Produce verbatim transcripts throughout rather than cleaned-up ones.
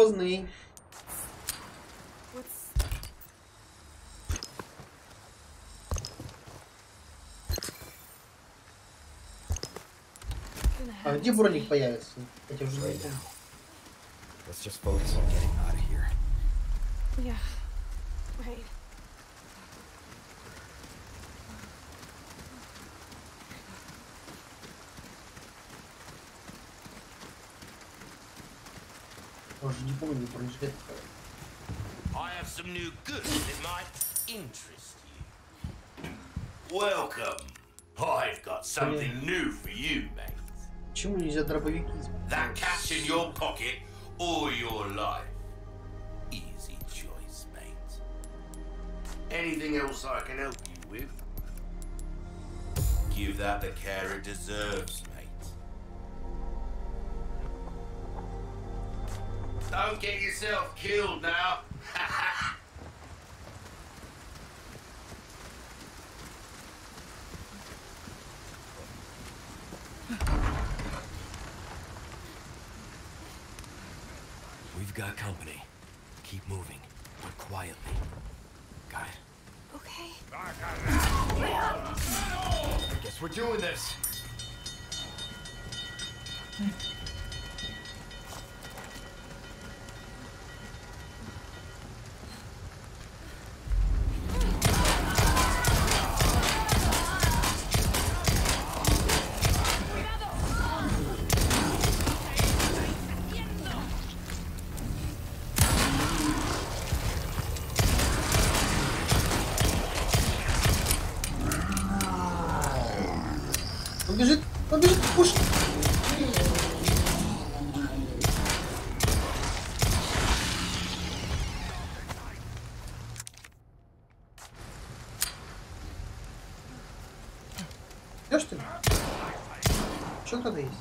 поздний. А где броник появится? Я уже не помню. Let's just focus on getting out of here. Yeah. Right. Уже не помню, бронежилет. I have some new goods that might interest you. Welcome. I've got something new for you, mate. Почему нельзя дробовики использовать? That cash in your pocket or your life. Easy choice, mate. Anything else I can help you with? Give that the care it deserves, mate. Don't get yourself killed now. We've got company. Keep moving, but quietly. Got it? Okay. Guess we're doing this. Он бежит, он бежит, пуш! Что что ли? Что кто-то есть?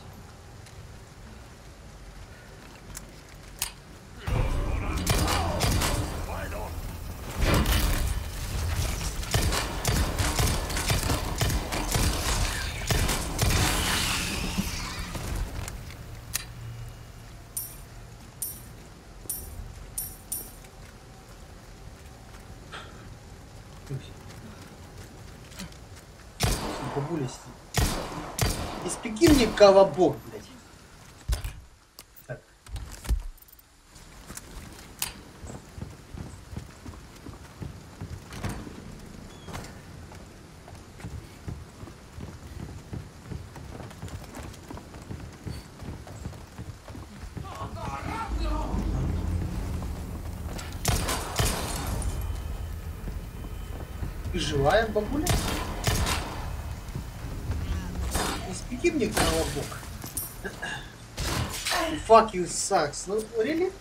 Бабуля сидит. Испеки мне колобок, блядь. Так. Ты живая, бабуля? Испеки мне колобок. Fuck you sucks. Ну, really?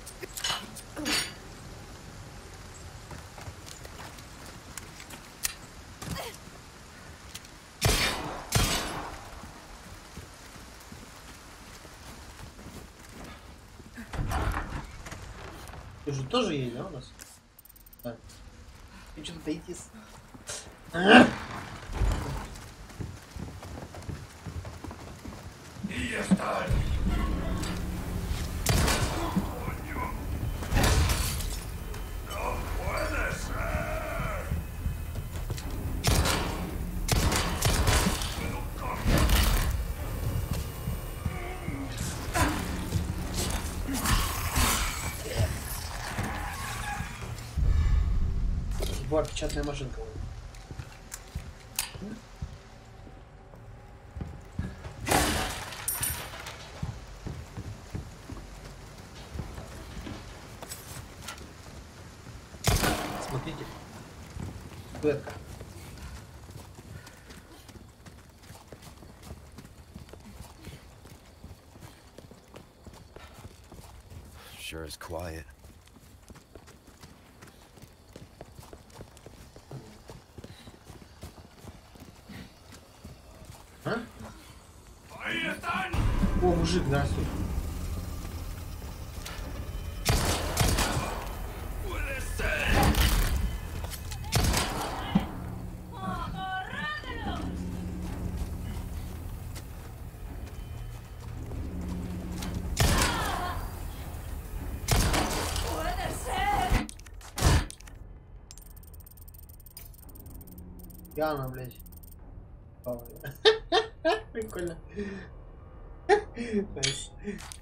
Ты же тоже есть, да, у нас? Да. Ты что-то дойти с... Была печатная машинка. Смотрите. Бетка. Sure is quiet. А? О, мужик, здравствуй. Нифига, блядь. Прикольно. Найс.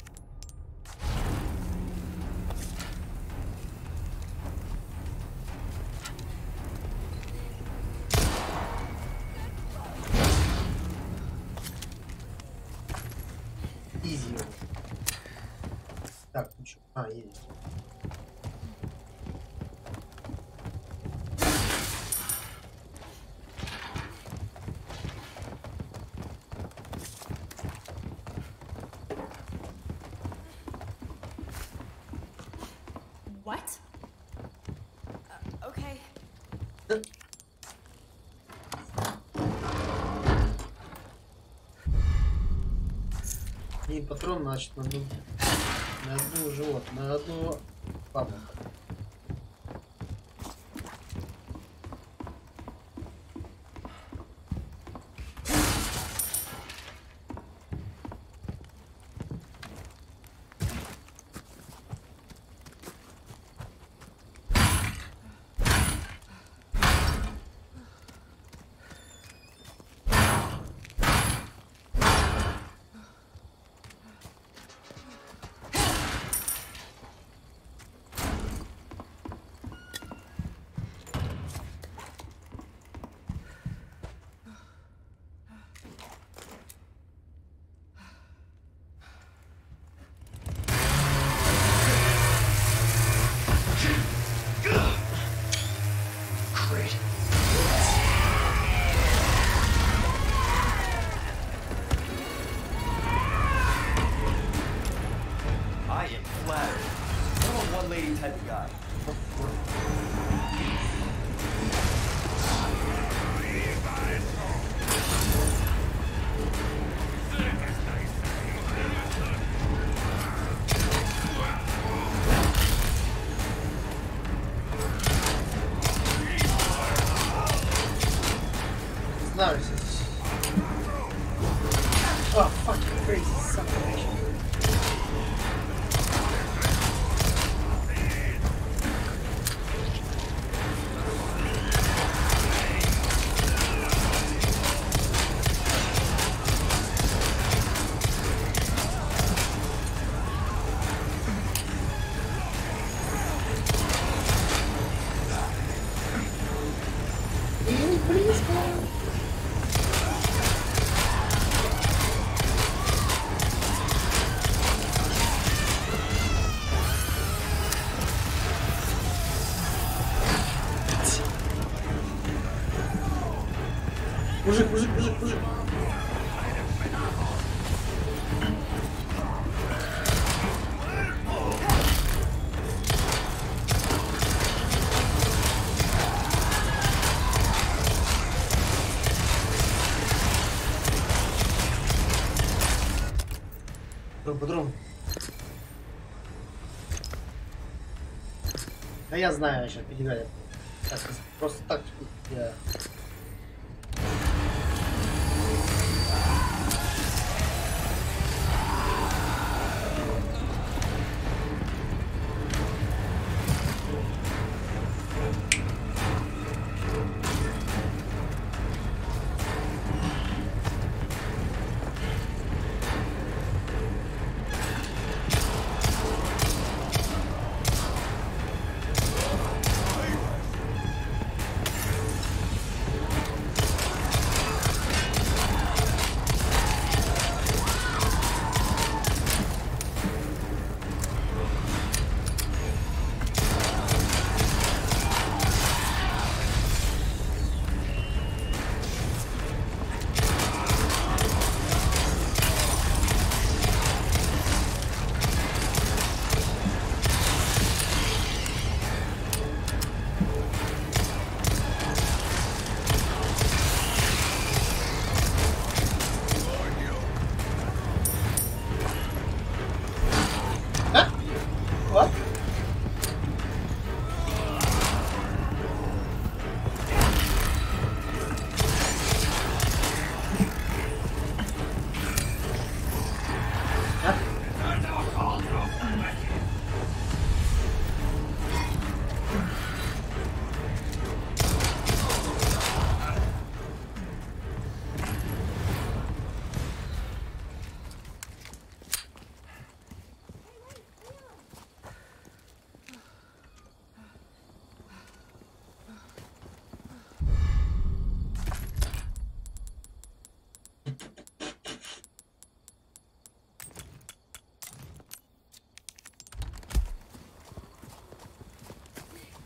Изи. Так, ну что? А, изи. What? Uh, okay. И патрон, значит, на одну, на одну живот, на одну папу. I am flattered. I'm a one-lady type of guy. Знаю, здесь. Oh, fucking crazy, son of a bitch. И не близко. Мужик, мужик, мужик, мужик. По-другому. Да я знаю, сейчас переиграли. Сейчас просто так я.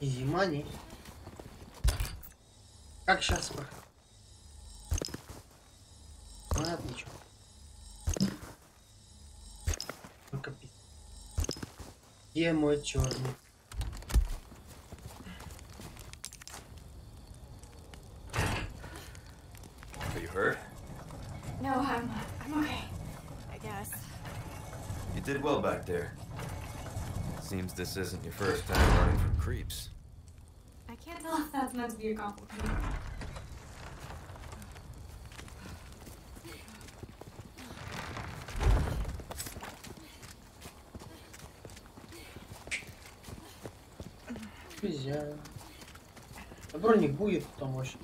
Изи мани. Как сейчас? Ну, отлично. Только пи- Где мой черный? Are you hurt? No, I'm I'm okay. I guess. You did well back there. Seems this isn't your first time running from creeps. I can't tell if that's meant to be a compliment. Нельзя. А броник будет потом очень.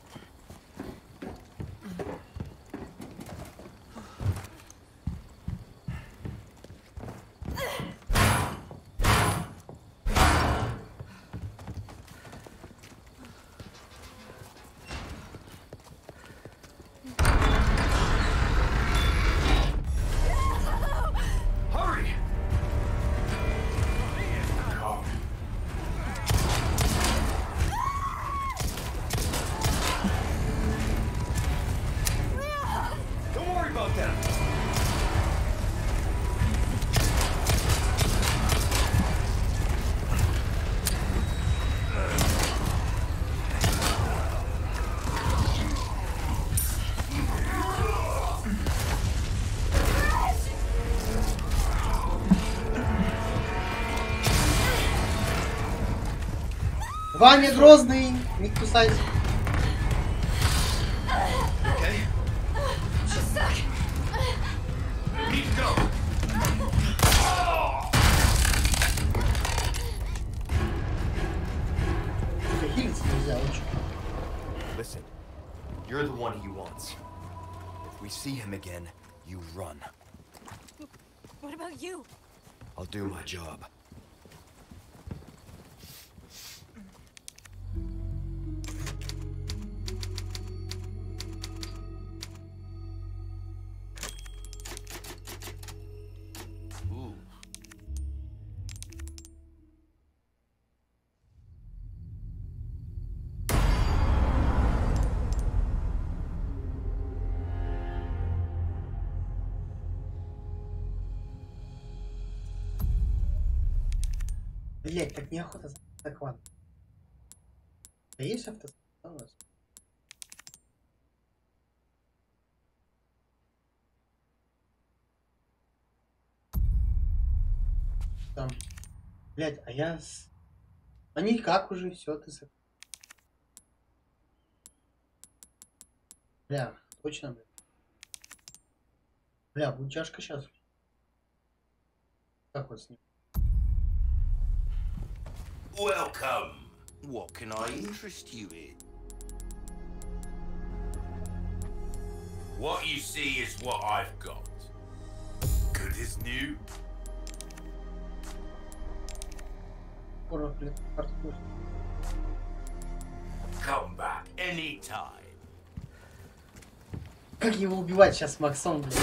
Hurry! Don't worry about them. Ваня Грозный, не кусайся. Okay? She's stuck. Need to go. Только хилиться нельзя очень. Listen, you're the one he wants. If we see him again, you run. What about you? I'll do my job. Ooh. Блять, так неохота за захват. А есть авто? У нас? Там. Блять, а я с... А никак уже, все, ты с... Бля, точно, бля. Бля, будет тяжко сейчас. Как вот с ним? Welcome. What can I interest you in? What you see is what I've got. Good as new. Скоро, блядь, карту. Come back anytime. Как его убивать сейчас с Максом, блядь?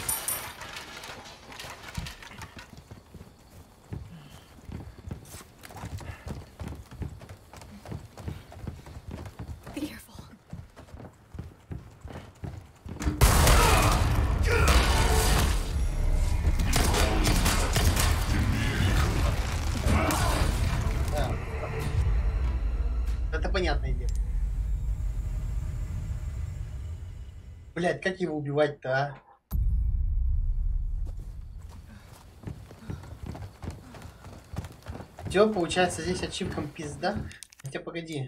Be careful. Да. Это понятное дело. Блять, как его убивать-то, а? Все, получается, здесь ачивкам пизда. Хотя погоди.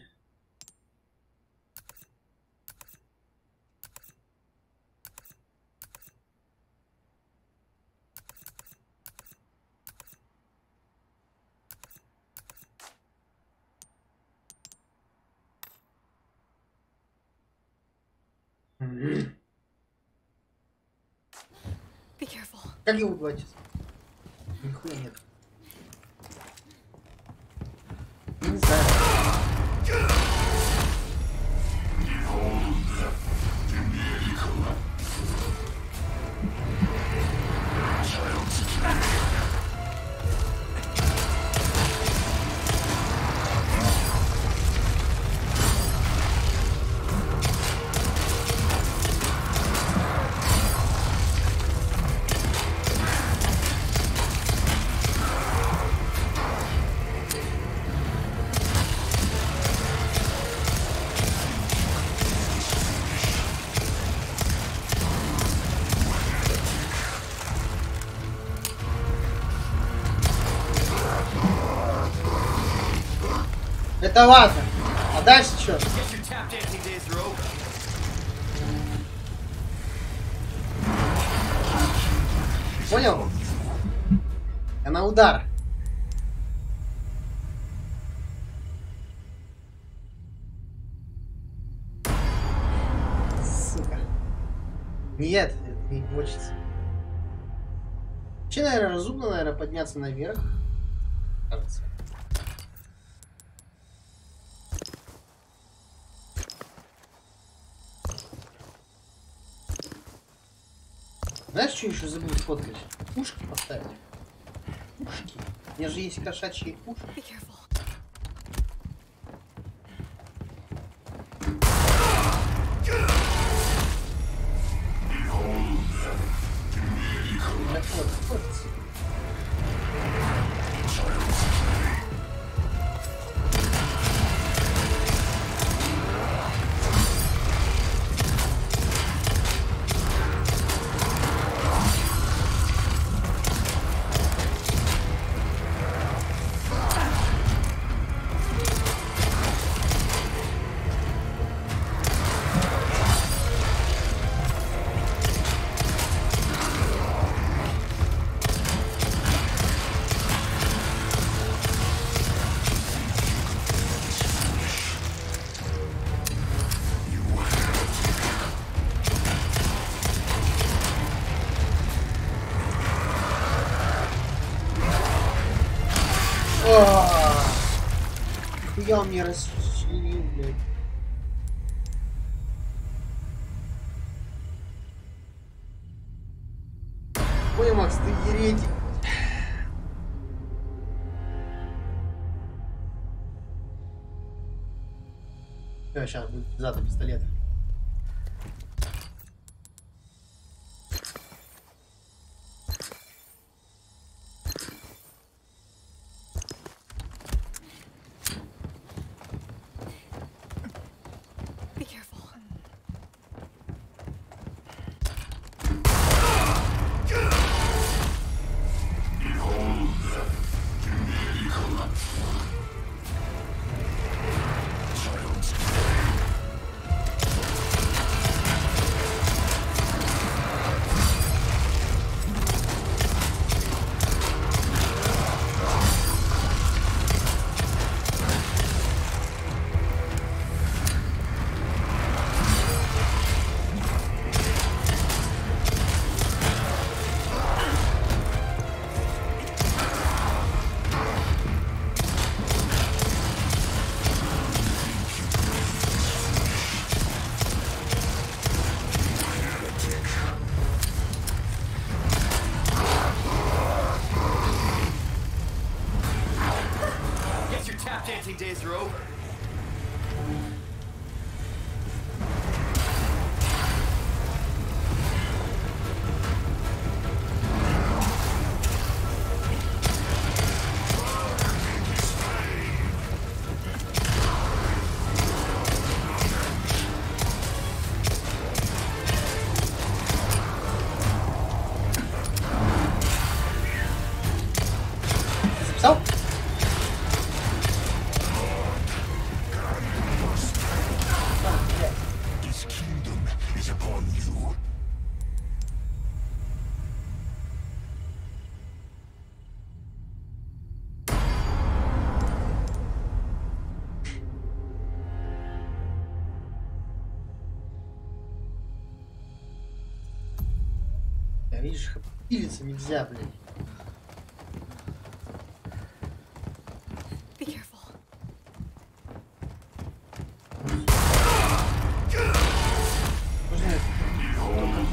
Мгм. Be careful. Как его убивать сейчас? Нихуя нет. Не знаю. Это ладно. А дальше что? Guess your tap dancing days are over. Понял? Я на удар. Сука. Нет, это не хочется. Вообще, наверное, разумно, наверное, подняться наверх. Кажется. Знаешь, что еще забыл сфоткать? Пушки поставить. Пушки. У меня же есть кошачьи пушки. Be careful. Так вот, сфоткать. Я мне расчленил, блядь. Ой, Макс, ты еретик. Да, сейчас будет зато пистолет. Be careful. Guess your tap dancing days are over. Записал? His kingdom is upon you. Я видишь, пилиться нельзя, блядь. Be careful. Можно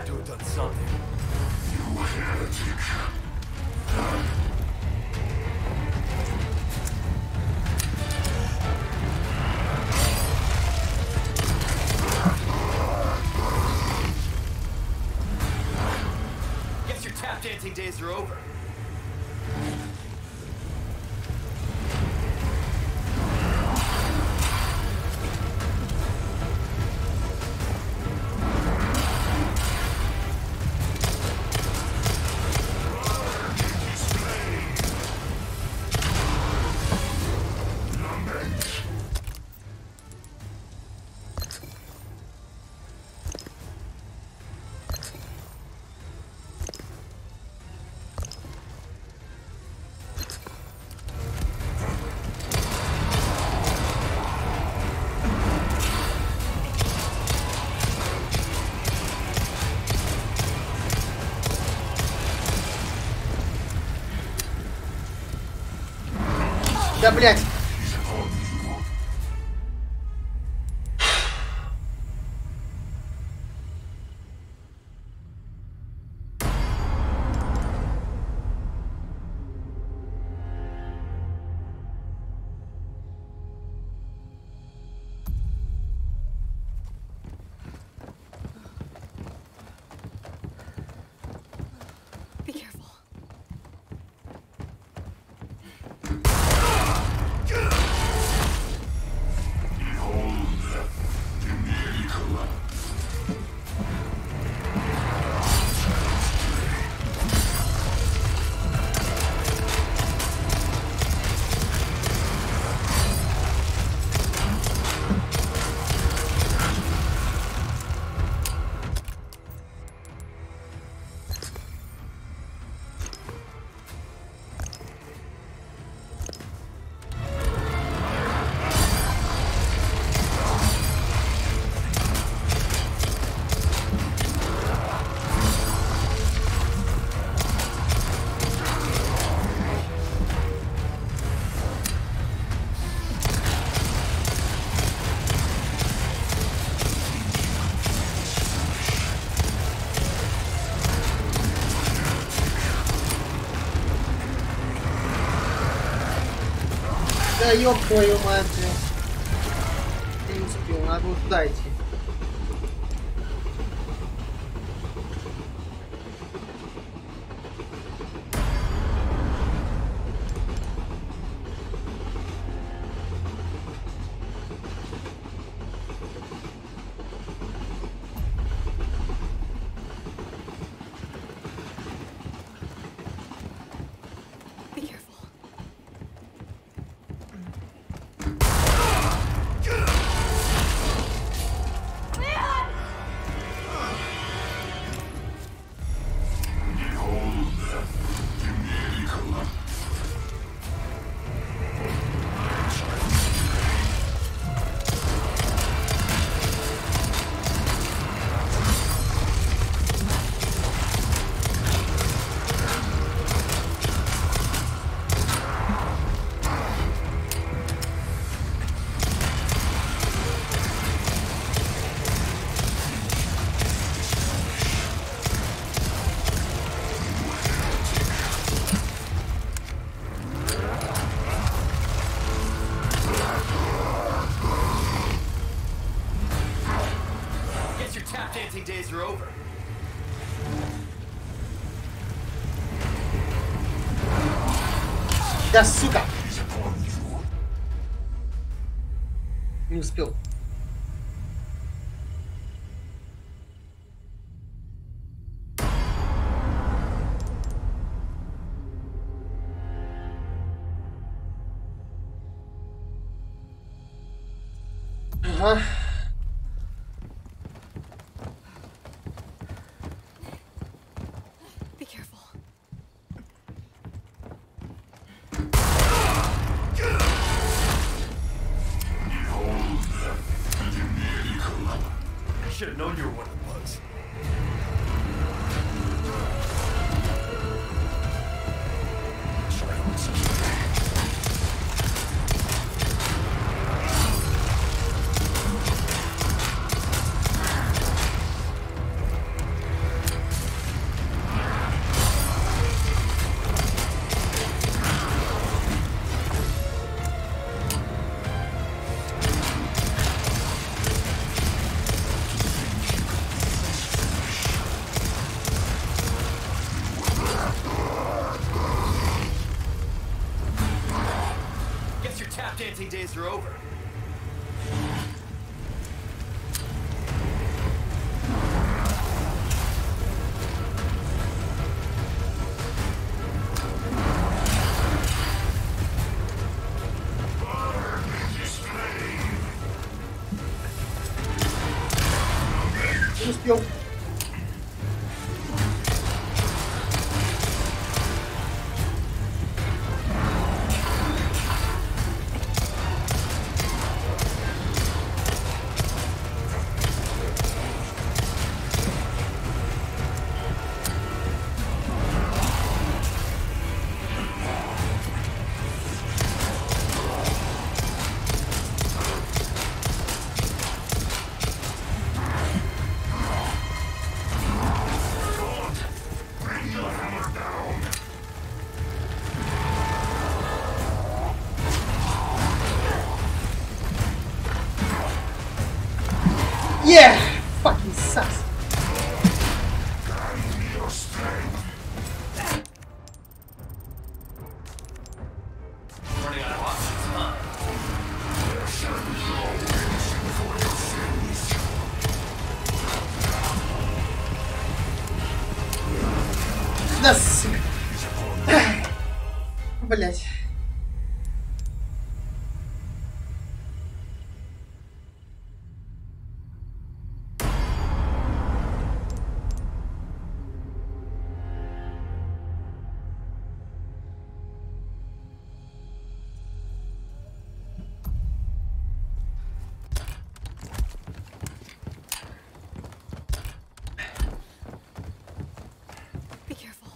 to have done something. You heretic. Guess your tap dancing days are over. Да, блядь. Be careful. Да ёб твою мать. Я не успел, надо было туда идти. Be careful. Guess your tap dancing days are over. Да, сука! Не успел. Ага. Be careful. I should have known you were one of the bugs. days are over. Не успел. Yeah! Fucking sucks. Running out of options, huh? Да, сука. Блять. Be careful.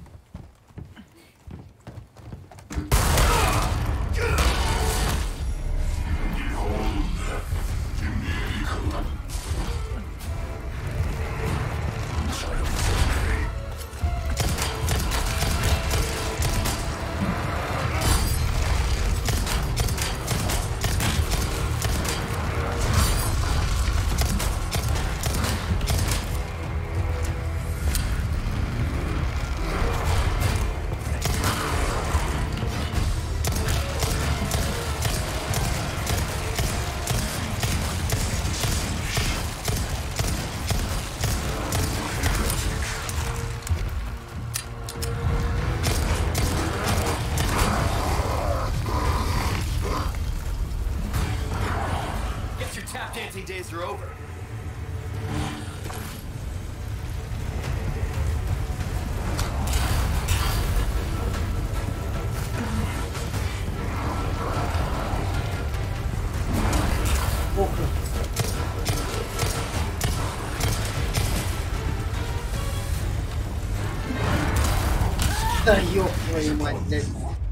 Guess your tap dancing days are over. Охра. Да ёб твою мать, блядь.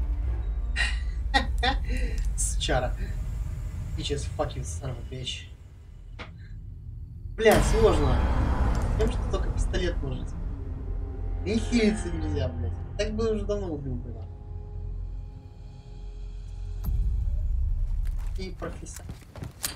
Сучара. Сейчас fucking son of a bitch. Бля, сложно. Тем, что только пистолет может. И хилиться нельзя, блядь. Так бы уже давно убил бы. И профессионал.